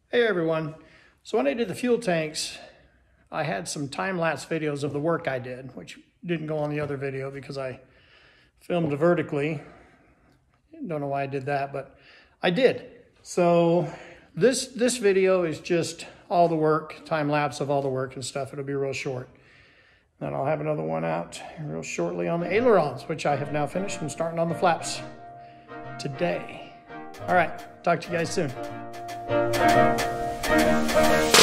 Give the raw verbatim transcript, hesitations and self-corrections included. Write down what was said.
Hey everyone. So when I did the fuel tanks, I had some time-lapse videos of the work I did, which didn't go on the other video because I filmed vertically. Don't know why I did that, but I did. So this this video is just all the work, time-lapse of all the work and stuff. It'll be real short. Then I'll have another one out real shortly on the ailerons, which I have now finished. I'm starting on the flaps today. All right, talk to you guys soon.